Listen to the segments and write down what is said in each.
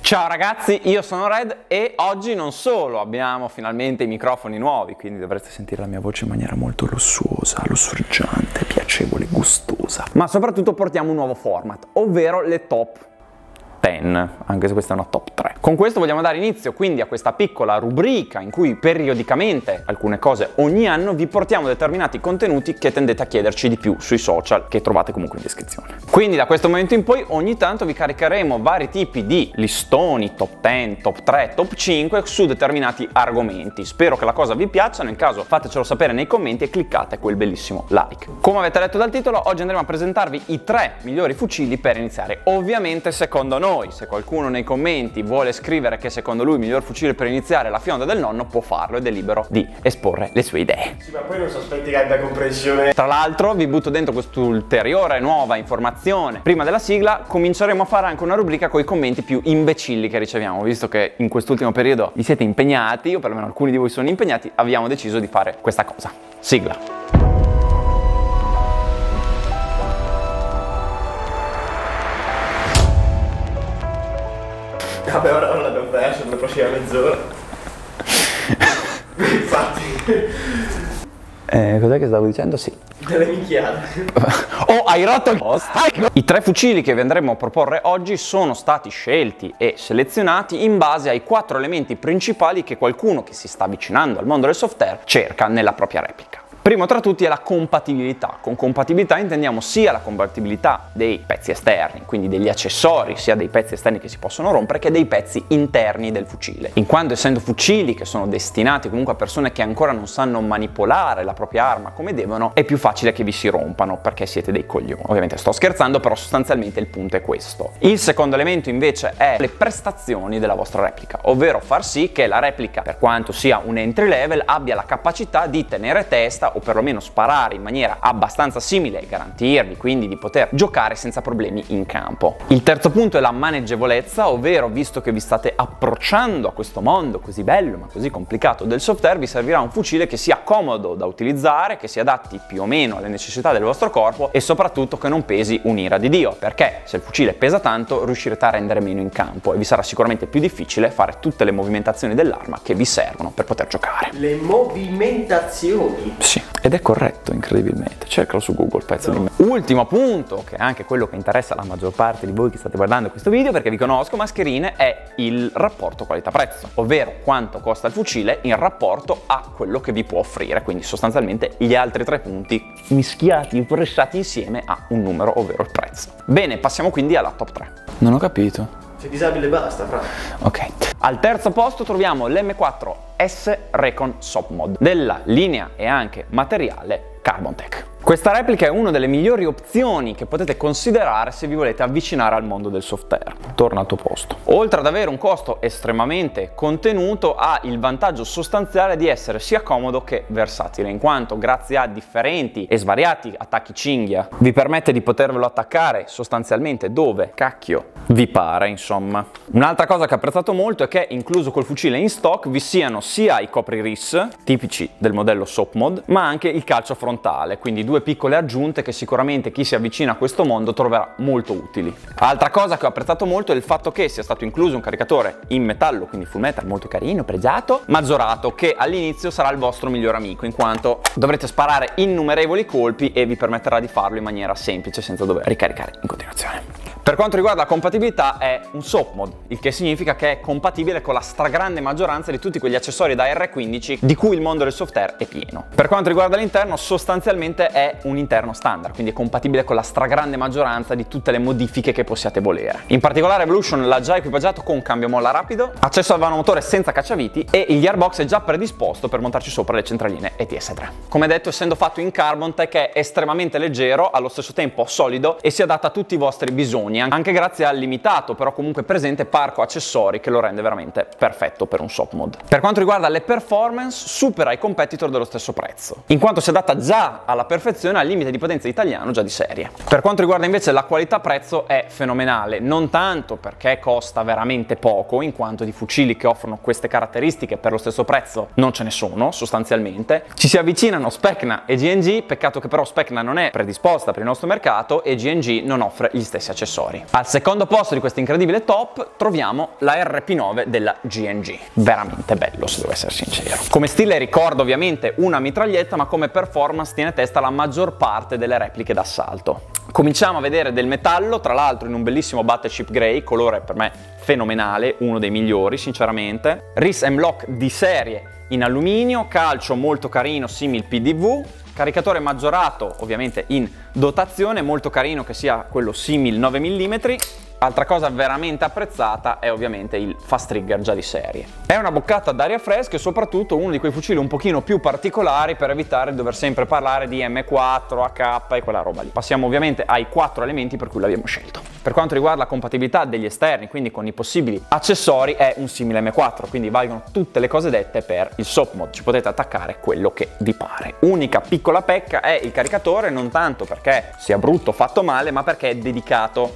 Ciao ragazzi, io sono Red e oggi non solo abbiamo finalmente i microfoni nuovi, quindi dovrete sentire la mia voce in maniera molto lussuosa, lussureggiante, piacevole, gustosa, ma soprattutto portiamo un nuovo format, ovvero le top 10, anche se questa è una top 3. Con questo vogliamo dare inizio quindi a questa piccola rubrica in cui periodicamente, alcune cose ogni anno, vi portiamo determinati contenuti che tendete a chiederci di più sui social, che trovate comunque in descrizione. Quindi da questo momento in poi ogni tanto vi caricheremo vari tipi di listoni, top 10, top 3, top 5 su determinati argomenti. Spero che la cosa vi piaccia, nel caso fatecelo sapere nei commenti e cliccate quel bellissimo like. Come avete letto dal titolo, oggi andremo a presentarvi i 3 migliori fucili per iniziare. Ovviamente secondo noi, se qualcuno nei commenti vuole scrivere che secondo lui il miglior fucile per iniziare è la fionda del nonno, può farlo ed è libero di esporre le sue idee. Sì, ma poi non sospetti che abbia comprensione. Tra l'altro vi butto dentro quest'ulteriore nuova informazione. Prima della sigla cominceremo a fare anche una rubrica con i commenti più imbecilli che riceviamo. Visto che in quest'ultimo periodo vi siete impegnati, o perlomeno alcuni di voi sono impegnati, abbiamo deciso di fare questa cosa. Sigla. Vabbè, ora l'abbiamo perso per la prossima mezz'ora. Infatti. Cos'è che stavo dicendo? Sì. Delle minchiate. Oh, hai rotto il post! I 3 fucili che vi andremo a proporre oggi sono stati scelti e selezionati in base ai 4 elementi principali che qualcuno che si sta avvicinando al mondo del software cerca nella propria replica. Primo tra tutti è la compatibilità. Con compatibilità intendiamo sia la compatibilità dei pezzi esterni, quindi degli accessori, sia dei pezzi esterni che si possono rompere, che dei pezzi interni del fucile. In quanto essendo fucili che sono destinati comunque a persone che ancora non sanno manipolare la propria arma come devono, è più facile che vi si rompano perché siete dei coglioni. Ovviamente sto scherzando, però sostanzialmente il punto è questo. Il secondo elemento invece è le prestazioni della vostra replica, ovvero far sì che la replica, per quanto sia un entry level, abbia la capacità di tenere testa o perlomeno sparare in maniera abbastanza simile e garantirvi quindi di poter giocare senza problemi in campo. Il terzo punto è la maneggevolezza, ovvero visto che vi state approcciando a questo mondo così bello ma così complicato del software, vi servirà un fucile che sia comodo da utilizzare, che si adatti più o meno alle necessità del vostro corpo e soprattutto che non pesi un'ira di Dio, perché se il fucile pesa tanto riuscirete a rendere meno in campo e vi sarà sicuramente più difficile fare tutte le movimentazioni dell'arma che vi servono per poter giocare. Le movimentazioni? Sì. Ed è corretto, incredibilmente. Cercalo su Google, pezzo di me. Ultimo punto, che è anche quello che interessa la maggior parte di voi che state guardando questo video, perché vi conosco, mascherine, è il rapporto qualità-prezzo, ovvero quanto costa il fucile in rapporto a quello che vi può offrire. Quindi sostanzialmente gli altri 3 punti mischiati, pressati insieme a un numero, ovvero il prezzo. Bene, passiamo quindi alla top 3. Non ho capito. Sei disabile e basta, fra. Ok. Al terzo posto troviamo l'M4S Recon Soap Mod della linea e anche materiale Carbon Tech. Questa replica è una delle migliori opzioni che potete considerare se vi volete avvicinare al mondo del software. Torna al tuo posto. Oltre ad avere un costo estremamente contenuto, ha il vantaggio sostanziale di essere sia comodo che versatile, in quanto grazie a differenti e svariati attacchi cinghia vi permette di potervelo attaccare sostanzialmente dove cacchio vi pare, insomma. Un'altra cosa che ho apprezzato molto è che incluso col fucile in stock vi siano sia i copri-ris tipici del modello Soap Mod, ma anche il calcio frontale, quindi 2 piccole aggiunte che sicuramente chi si avvicina a questo mondo troverà molto utili. Altra cosa che ho apprezzato molto è il fatto che sia stato incluso un caricatore in metallo, quindi full metal, molto carino, pregiato, mazzorato, che all'inizio sarà il vostro miglior amico, in quanto dovrete sparare innumerevoli colpi e vi permetterà di farlo in maniera semplice senza dover ricaricare in continuazione. Per quanto riguarda la compatibilità è un Soap Mod, il che significa che è compatibile con la stragrande maggioranza di tutti quegli accessori da R15 di cui il mondo del software è pieno. Per quanto riguarda l'interno, sostanzialmente è un interno standard, quindi è compatibile con la stragrande maggioranza di tutte le modifiche che possiate volere. In particolare Evolution l'ha già equipaggiato con cambio molla rapido, accesso al vanomotore senza cacciaviti e il gearbox è già predisposto per montarci sopra le centraline ETS3. Come detto, essendo fatto in Carbon Tech è estremamente leggero, allo stesso tempo solido e si adatta a tutti i vostri bisogni, anche grazie al limitato però comunque presente parco accessori che lo rende veramente perfetto per un Soap Mod. Per quanto riguarda le performance, supera i competitor dello stesso prezzo, in quanto si adatta già alla perfezione al limite di potenza italiano già di serie. Per quanto riguarda invece la qualità-prezzo è fenomenale, non tanto perché costa veramente poco, in quanto di fucili che offrono queste caratteristiche per lo stesso prezzo non ce ne sono sostanzialmente. Ci si avvicinano Specna e G&G, peccato che però Specna non è predisposta per il nostro mercato e G&G non offre gli stessi accessori. accessori. Al secondo posto di questo incredibile top troviamo la RP9 della G&G. Veramente bello, se devo essere sincero. Come stile ricorda ovviamente una mitraglietta, ma come performance tiene a testa la maggior parte delle repliche d'assalto. Cominciamo a vedere del metallo, tra l'altro in un bellissimo Battleship Grey, colore per me fenomenale, uno dei migliori sinceramente. RIS M-LOK di serie in alluminio, calcio molto carino simil PDV, caricatore maggiorato ovviamente in dotazione, molto carino che sia quello simil 9 mm. Altra cosa veramente apprezzata è ovviamente il fast trigger già di serie. È una boccata d'aria fresca e soprattutto uno di quei fucili un pochino più particolari per evitare di dover sempre parlare di M4, AK e quella roba lì. Passiamo ovviamente ai 4 elementi per cui l'abbiamo scelto. Per quanto riguarda la compatibilità degli esterni, quindi con i possibili accessori, è un simile M4, quindi valgono tutte le cose dette per il SOP Mod, ci potete attaccare quello che vi pare. Unica piccola pecca è il caricatore, non tanto perché sia brutto o fatto male, ma perché è dedicato.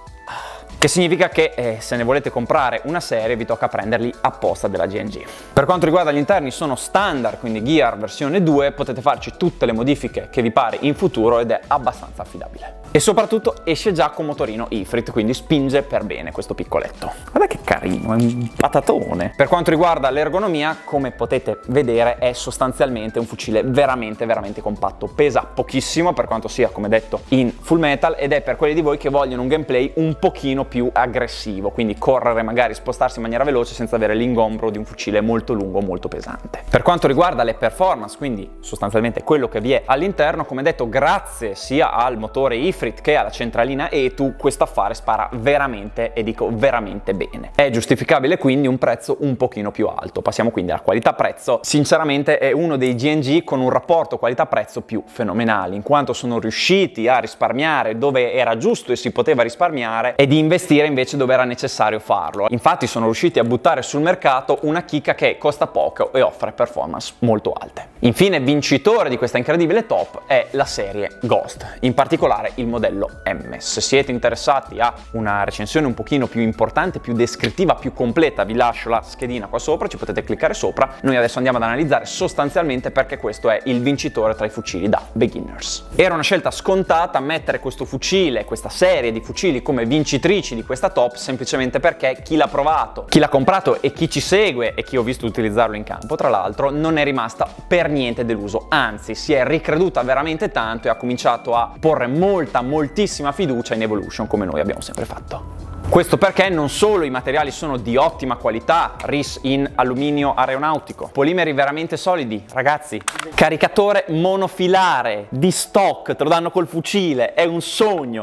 Che significa che se ne volete comprare una serie vi tocca prenderli apposta della G&G. Per quanto riguarda gli interni sono standard, quindi Gear versione 2, potete farci tutte le modifiche che vi pare in futuro ed è abbastanza affidabile. E soprattutto esce già con motorino Ifrit, quindi spinge per bene questo piccoletto. Guarda che carino, è un patatone. Per quanto riguarda l'ergonomia, come potete vedere è sostanzialmente un fucile veramente compatto, pesa pochissimo per quanto sia, come detto, in full metal, ed è per quelli di voi che vogliono un gameplay un pochino più aggressivo, quindi correre, magari spostarsi in maniera veloce senza avere l'ingombro di un fucile molto lungo, molto pesante. Per quanto riguarda le performance, quindi sostanzialmente quello che vi è all'interno, come detto, grazie sia al motore Ifrit che alla centralina E2, questo affare spara veramente, e dico veramente bene. È giustificabile quindi un prezzo un pochino più alto. Passiamo quindi alla qualità-prezzo. Sinceramente è uno dei G&G con un rapporto qualità-prezzo più fenomenale, in quanto sono riusciti a risparmiare dove era giusto e si poteva risparmiare e di investire invece dove era necessario farlo. Infatti sono riusciti a buttare sul mercato una chicca che costa poco e offre performance molto alte. Infine, vincitore di questa incredibile top è la serie Ghost, in particolare il modello M. Se siete interessati a una recensione un pochino più importante, più descrittiva, più completa, vi lascio la schedina qua sopra, ci potete cliccare sopra. Noi adesso andiamo ad analizzare sostanzialmente perché questo è il vincitore tra i fucili da beginners. Era una scelta scontata mettere questo fucile, questa serie di fucili come vincitrici di questa top, semplicemente perché chi l'ha provato, chi l'ha comprato e chi ci segue e chi ho visto utilizzarlo in campo, tra l'altro, non è rimasta per niente deluso, anzi si è ricreduta veramente tanto e ha cominciato a porre moltissima fiducia in Evolution, come noi abbiamo sempre fatto. Questo perché non solo i materiali sono di ottima qualità, RIS in alluminio aeronautico, polimeri veramente solidi, ragazzi, caricatore monofilare di stock, te lo danno col fucile, è un sogno.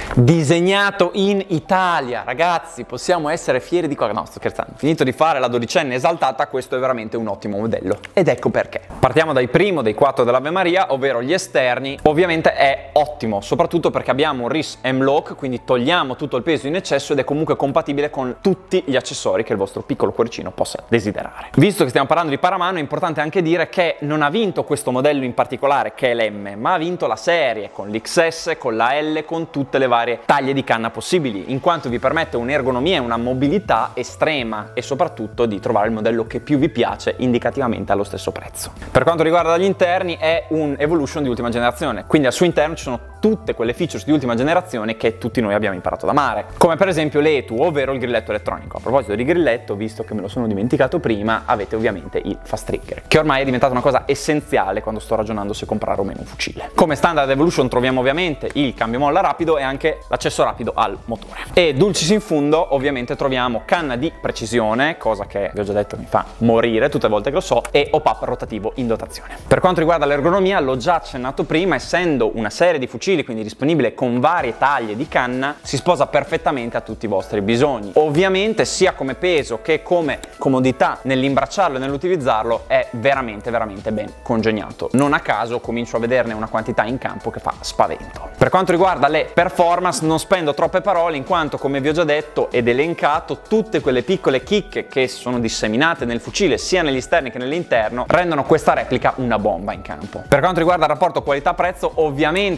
Disegnato in Italia, ragazzi, possiamo essere fieri di cosa? No, sto scherzando. Finito di fare la 12enne esaltata, questo è veramente un ottimo modello. Ed ecco perché. Partiamo dal primo dei 4 dell'Ave Maria, ovvero gli esterni. Ovviamente è ottimo, soprattutto perché abbiamo un RIS M-LOK, quindi togliamo tutto il peso in eccesso ed è comunque compatibile con tutti gli accessori che il vostro piccolo cuoricino possa desiderare. Visto che stiamo parlando di paramano, è importante anche dire che non ha vinto questo modello in particolare, che è l'M, ma ha vinto la serie con l'XS, con la L, con tutte le varie taglie di canna possibili, in quanto vi permette un'ergonomia e una mobilità estrema e soprattutto di trovare il modello che più vi piace indicativamente allo stesso prezzo. Per quanto riguarda gli interni, è un Evolution di ultima generazione, quindi al suo interno ci sono tutte quelle features di ultima generazione che tutti noi abbiamo imparato ad amare, come per esempio l'E2, ovvero il grilletto elettronico. A proposito di grilletto, visto che me lo sono dimenticato prima, avete ovviamente il fast trigger, che ormai è diventata una cosa essenziale quando sto ragionando se comprare o meno un fucile. Come standard Evolution troviamo ovviamente il cambio molla rapido e anche l'accesso rapido al motore. E dulcis in fundo ovviamente troviamo canna di precisione, cosa che vi ho già detto mi fa morire tutte le volte che lo so, e hop-up rotativo in dotazione. Per quanto riguarda l'ergonomia, l'ho già accennato prima, essendo una serie di fucili quindi disponibile con varie taglie di canna, si sposa perfettamente a tutti i vostri bisogni. Ovviamente sia come peso che come comodità nell'imbracciarlo e nell'utilizzarlo è veramente ben congegnato. Non a caso comincio a vederne una quantità in campo che fa spavento. Per quanto riguarda le performance non spendo troppe parole, in quanto, come vi ho già detto ed elencato, tutte quelle piccole chicche che sono disseminate nel fucile sia negli esterni che nell'interno rendono questa replica una bomba in campo. Per quanto riguarda il rapporto qualità-prezzo, ovviamente non è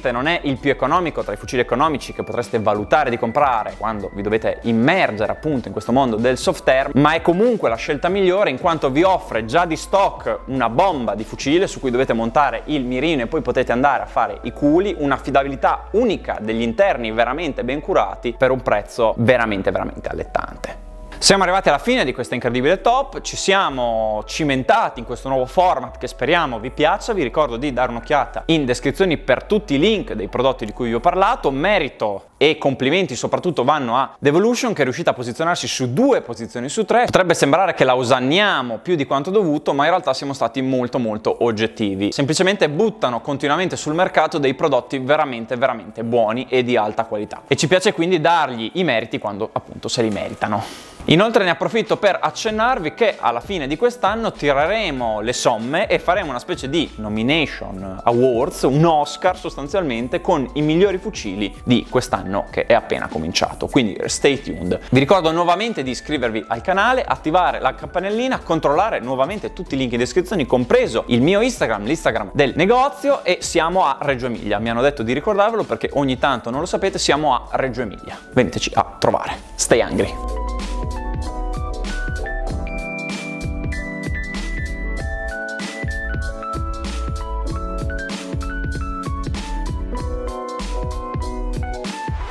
il più economico tra i fucili economici che potreste valutare di comprare quando vi dovete immergere appunto in questo mondo del soft air, ma è comunque la scelta migliore in quanto vi offre già di stock una bomba di fucile su cui dovete montare il mirino e poi potete andare a fare i culi, un'affidabilità unica degli interni veramente ben curati per un prezzo veramente allettante. Siamo arrivati alla fine di questa incredibile top, ci siamo cimentati in questo nuovo format che speriamo vi piaccia. Vi ricordo di dare un'occhiata in descrizione per tutti i link dei prodotti di cui vi ho parlato. Merito e complimenti soprattutto vanno a Devolution, che è riuscita a posizionarsi su 2 posizioni su 3. Potrebbe sembrare che la usanniamo più di quanto dovuto, ma in realtà siamo stati molto oggettivi. Semplicemente buttano continuamente sul mercato dei prodotti veramente buoni e di alta qualità, e ci piace quindi dargli i meriti quando appunto se li meritano. Inoltre ne approfitto per accennarvi che alla fine di quest'anno tireremo le somme e faremo una specie di nomination awards, un Oscar sostanzialmente, con i migliori fucili di quest'anno che è appena cominciato, quindi stay tuned. Vi ricordo nuovamente di iscrivervi al canale, attivare la campanellina, controllare nuovamente tutti i link in descrizione, compreso il mio Instagram, l'Instagram del negozio, e siamo a Reggio Emilia. Mi hanno detto di ricordarvelo perché ogni tanto non lo sapete, siamo a Reggio Emilia. Veniteci a trovare. Stay hungry!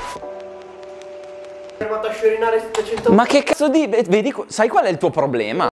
Ho arrivato a sciorinare 700. Ma che cazzo di... Vedi, sai qual è il tuo problema?